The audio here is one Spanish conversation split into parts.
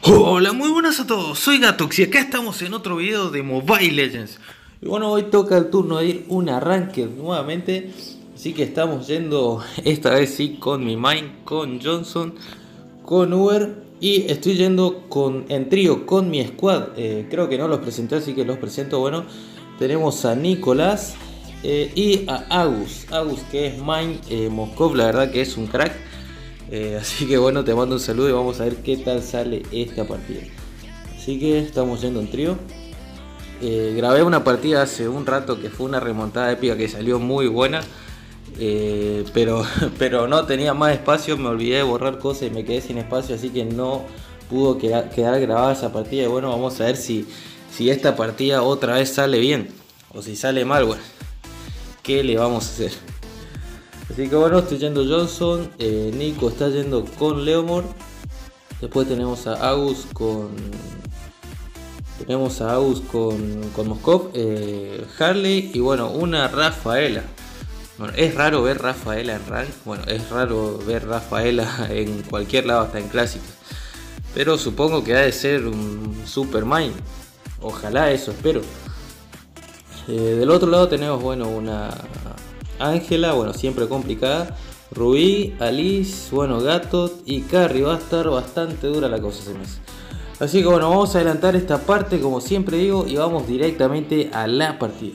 Hola, muy buenas a todos, soy Gatox y acá estamos en otro video de Mobile Legends. Y bueno, hoy toca el turno de ir un arranque nuevamente. Así que estamos yendo esta vez sí con mi main, con Johnson, con Uber. Y estoy yendo en trío con mi squad. Creo que no los presenté, así que los presento. Bueno, tenemos a Nicolás y a Agus. Agus que es main Moscov, la verdad que es un crack. Así que bueno, te mando un saludo y vamos a ver qué tal sale esta partida. Así que estamos yendo en trío. Grabé una partida hace un rato que fue una remontada épica que salió muy buena. Pero no tenía más espacio, me olvidé de borrar cosas y me quedé sin espacio, así que no pudo quedar grabada esa partida. Y bueno, vamos a ver si esta partida otra vez sale bien o si sale mal. Bueno, ¿qué le vamos a hacer? Así que bueno, estoy yendo Johnson, Nico está yendo con Leomord. Después tenemos a Agus con Moskov, Harley y bueno, una Rafaela. Bueno, es raro ver Rafaela en rank, bueno, es raro ver Rafaela en cualquier lado, hasta en clásicos. Pero supongo que ha de ser un super main. Ojalá, eso espero. Del otro lado tenemos, bueno, una Ángela, bueno, siempre complicada. Rubí, Alice, bueno, Gatot y Carry. Va a estar bastante dura la cosa, se me hace. Así que bueno, vamos a adelantar esta parte como siempre digo y vamos directamente a la partida.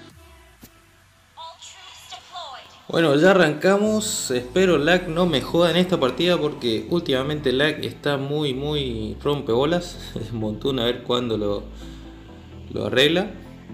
Bueno, ya arrancamos. Espero lag no me joda en esta partida porque últimamente lag está muy rompebolas. Es un montón, a ver cuándo lo arregla.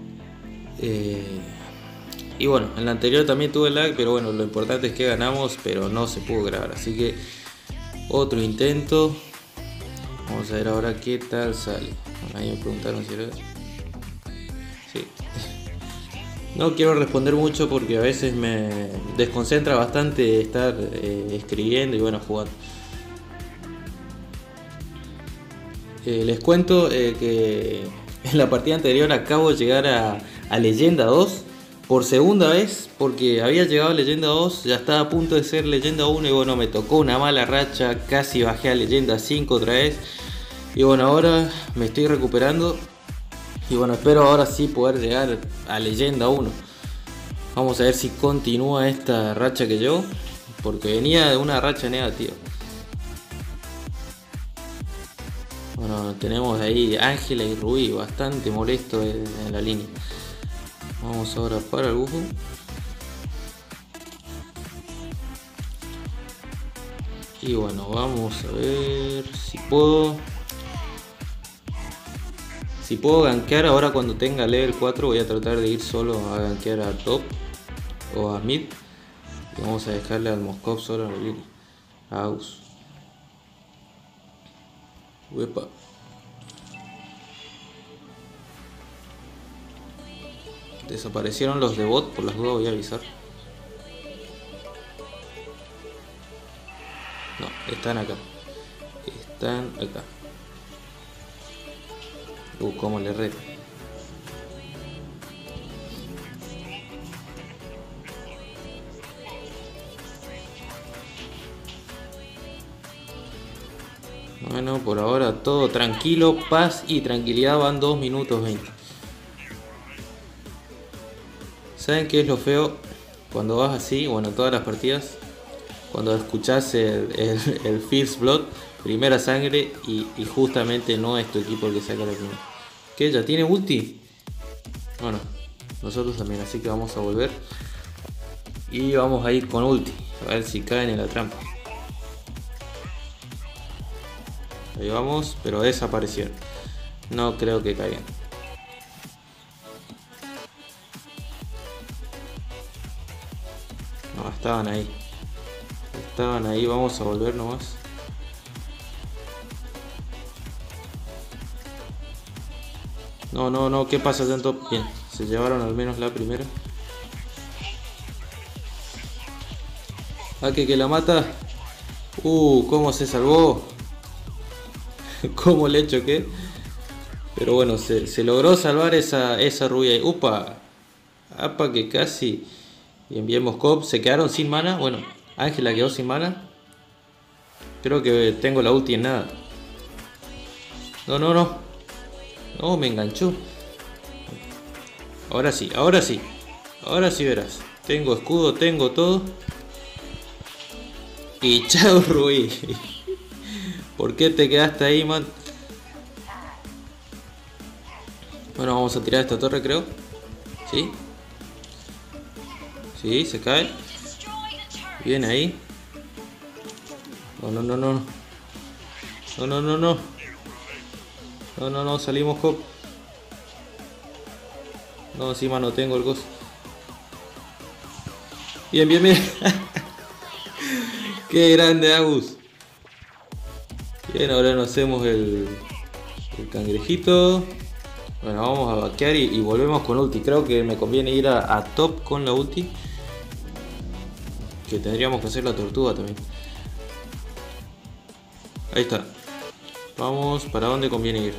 Y bueno, en la anterior también tuve lag, pero bueno, lo importante es que ganamos, pero no se pudo grabar. Así que otro intento. Vamos a ver ahora qué tal sale. Bueno, ahí me preguntaron si era... Sí. No quiero responder mucho porque a veces me desconcentra bastante estar escribiendo y bueno, jugando. Les cuento que en la partida anterior acabo de llegar a Leyenda 2 por segunda vez, porque había llegado a Leyenda 2, ya estaba a punto de ser Leyenda 1 y bueno, me tocó una mala racha, casi bajé a Leyenda 5 otra vez. Y bueno, ahora me estoy recuperando y bueno, espero ahora sí poder llegar a Leyenda 1. Vamos a ver si continúa esta racha que yo, porque venía de una racha negativa. Bueno, tenemos ahí Ángela y Rubí, bastante molesto en la línea. Vamos ahora para el bufo. Y bueno, vamos a ver si puedo. Si puedo gankear ahora cuando tenga level 4, voy a tratar de ir solo a gankear a top o a mid. Y vamos a dejarle al Moskov solo a la línea. A Aus. Uepa. Desaparecieron los de bot, por las dudas voy a avisar. No, están acá. Están acá. Cómo le reto. Bueno, por ahora todo tranquilo, paz y tranquilidad, van 2 minutos 20. ¿Saben qué es lo feo? Cuando vas así, bueno, todas las partidas, cuando escuchás el First Blood, primera sangre, y justamente no es tu equipo el que saca la primera. ¿Qué? ¿Ya tiene ulti? Bueno, nosotros también, así que vamos a volver. Y vamos a ir con ulti, a ver si caen en la trampa. Ahí vamos, pero desaparecieron. No creo que caigan. No, estaban ahí. Estaban ahí, vamos a volver nomás. No, ¿qué pasa tanto? Bien, se llevaron al menos la primera. Ah, que la mata. Cómo se salvó. Cómo le choqué. Pero bueno, se logró salvar esa rubia. Upa. Apa que casi. Bien, bien Moskov. Se quedaron sin mana. Bueno, Ángela quedó sin mana. Creo que tengo la ulti en nada. No, no, no. No, me enganchó. Ahora sí, ahora sí. Ahora sí verás. Tengo escudo, tengo todo. Y chao, Rubí. ¿Por qué te quedaste ahí, man? Bueno, vamos a tirar esta torre, creo. ¿Sí? Sí, se cae. Bien ahí. No, no, no, no. No, no, no, no. No, no, no, salimos, Hop. No, encima no tengo el gozo. Bien, bien, bien. Qué grande, Agus. Bien, ahora nos hacemos el cangrejito. Bueno, vamos a vaquear y volvemos con ulti. Creo que me conviene ir a top con la ulti. Que tendríamos que hacer la tortuga también. Ahí está. Vamos, ¿para dónde conviene ir?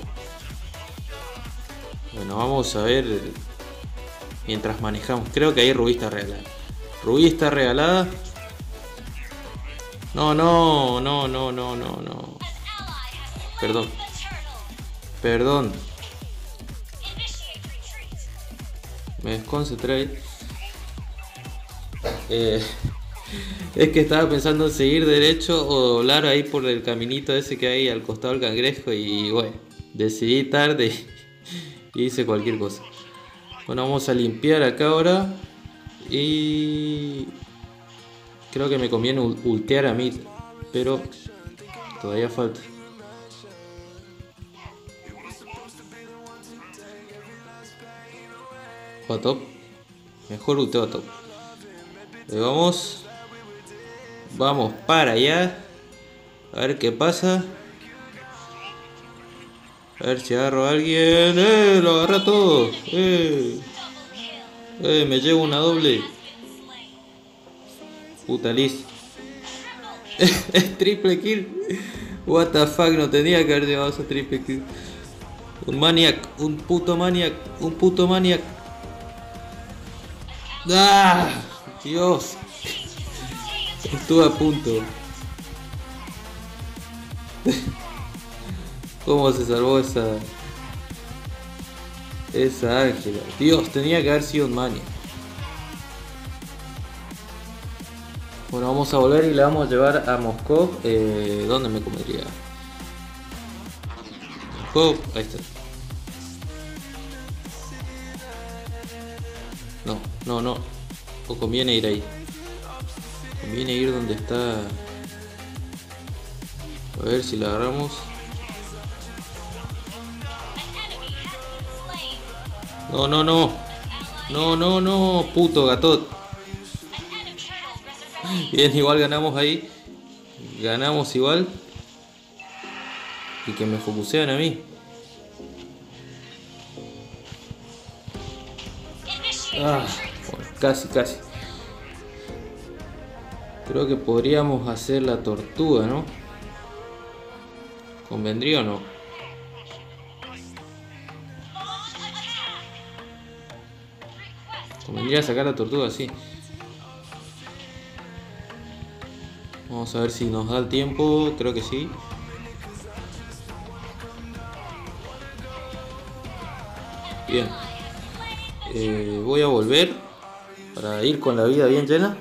Bueno, vamos a ver mientras manejamos. Creo que ahí Rubí está regalada. Rubí está regalada. No, no, no, no, no, no, no. Perdón. Perdón. Me desconcentré ahí. Es que estaba pensando en seguir derecho o doblar ahí por el caminito ese que hay al costado del cangrejo y bueno, decidí tarde y hice cualquier cosa. Bueno, vamos a limpiar acá ahora y creo que me conviene ultear a mid, pero todavía falta. O a top, mejor ulteo a top. Ahí vamos. Vamos para allá. A ver qué pasa. A ver si agarro a alguien. Lo agarré todo. Me llevo una doble. Puta Liz. Es triple kill. What the fuck, no tenía que haber llevado ese triple kill. Un maniac, un puto maniac, un puto maniac. ¡Ah! Dios. Estuve a punto. ¿Cómo se salvó esa Ángela? Dios, tenía que haber sido un maniac. Bueno, vamos a volver y le vamos a llevar a Moscú. ¿Dónde me comería? Moscú, ahí está. No, no, no. O conviene ir ahí. Conviene ir donde está. A ver si la agarramos. No, no, no. No, no, no. Puto gatot. Bien, igual ganamos ahí. Ganamos igual. Y que me focusean a mí. Ah, bueno, casi, casi. Creo que podríamos hacer la tortuga, ¿no? ¿Convendría o no? Convendría sacar la tortuga, sí. Vamos a ver si nos da el tiempo. Creo que sí. Bien. Voy a volver para ir con la vida bien llena.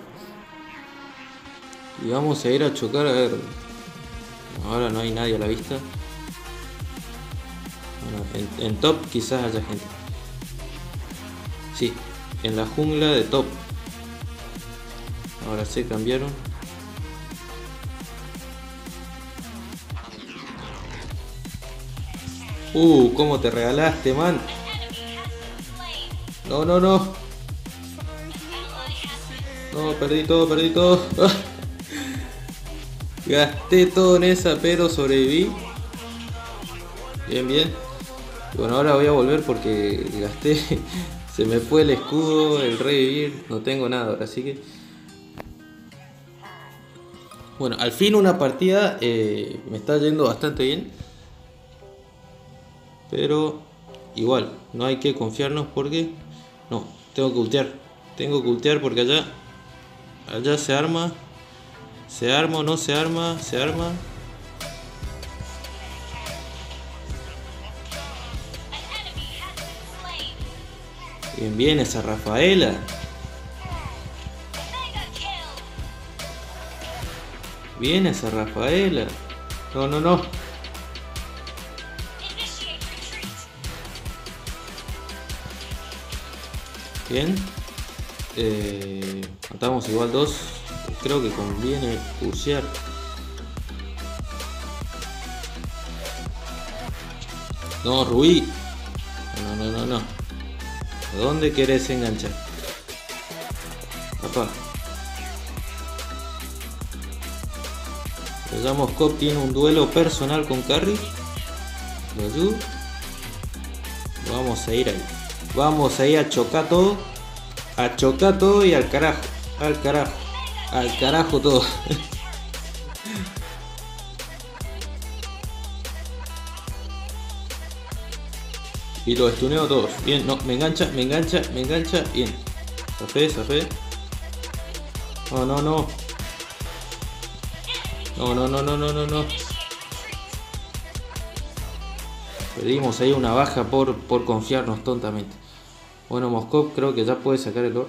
Y vamos a ir a chocar a ver. Ahora no hay nadie a la vista. Bueno, en top quizás haya gente. Sí, en la jungla de top. Ahora se cambiaron. ¿Cómo te regalaste, man? No, no, no. No, perdí todo, perdí todo. Gasté todo en esa, pero sobreviví. Bien, bien. Y bueno, ahora voy a volver porque gasté. Se me fue el escudo, el revivir. No tengo nada ahora, así que. Bueno, al fin una partida me está yendo bastante bien. Pero igual, no hay que confiarnos porque. No, tengo que ultear. Tengo que ultear porque allá se arma. ¿Se arma o no se arma? Se arma. Bien, bien esa Rafaela. Bien esa Rafaela. No, no, no. Bien. Matamos igual 2. Creo que conviene pushear. No, Rubí. No, no, no, no. ¿A dónde querés enganchar? Papá. Ya Moscop tiene un duelo personal con Carry. Lo ayudo. Vamos a ir ahí. Vamos a ir a chocar todo. A chocar todo y al carajo. Al carajo. Al carajo todo. Y lo estuneo todos. Bien, no, me engancha, me engancha, me engancha. Bien. Zafé, zafé. No, no, no. No, no, no, no, no, no, no. Perdimos ahí una baja por confiarnos tontamente. Bueno, Moscov creo que ya puede sacar el Lord.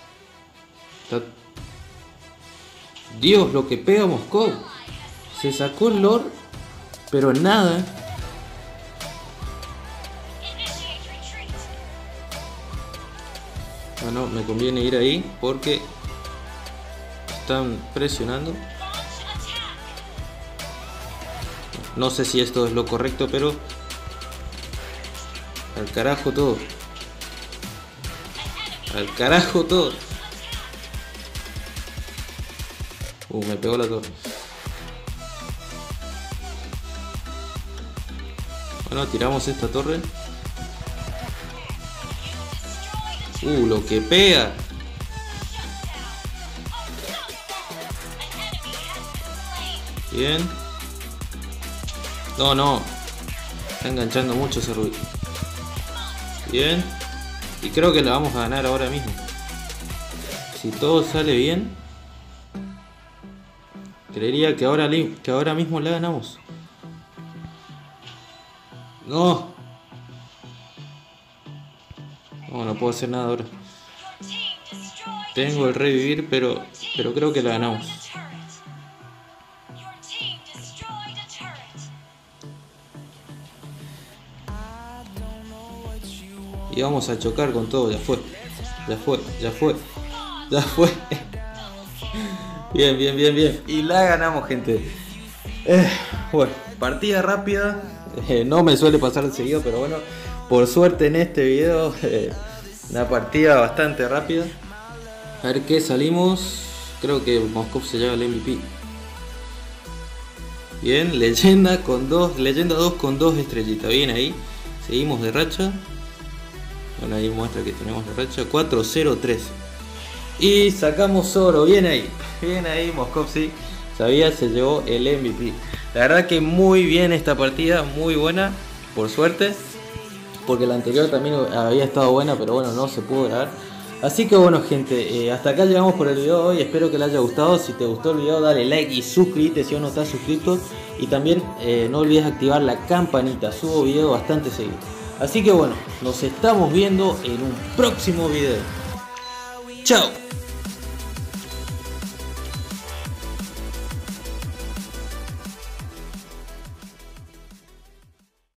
Dios, lo que pega Moscov. Se sacó el Lord, pero nada. Bueno, me conviene ir ahí porque están presionando. No sé si esto es lo correcto, pero al carajo todo. Al carajo todo. Me pegó la torre. Bueno, tiramos esta torre. Lo que pega. Bien. No, no. Está enganchando mucho ese Rubí. Bien. Y creo que la vamos a ganar ahora mismo. Si todo sale bien, creería que ahora mismo la ganamos. No. No, no puedo hacer nada ahora. Tengo el revivir, pero creo que la ganamos. Y vamos a chocar con todo, ya fue. Ya fue, ya fue. Ya fue. Bien, bien, bien, bien. Y la ganamos, gente. Bueno, partida rápida. No me suele pasar seguido, pero bueno, por suerte en este video, una partida bastante rápida. A ver qué salimos. Creo que Moscov se lleva el MVP. Bien, leyenda 2 con 2 estrellitas. Bien ahí. Seguimos de racha. Bueno, ahí muestra que tenemos la racha 4-0-3. Y sacamos oro. Bien ahí. Bien ahí, Moscov sí. Sabía, se llevó el MVP. La verdad que muy bien esta partida. Muy buena. Por suerte. Porque la anterior también había estado buena. Pero bueno, no se pudo grabar. Así que bueno, gente, hasta acá llegamos por el video de hoy. Espero que les haya gustado. Si te gustó el video, dale like y suscríbete si aún no estás suscrito. Y también no olvides activar la campanita. Subo video bastante seguido. Así que bueno, nos estamos viendo en un próximo video. Chao.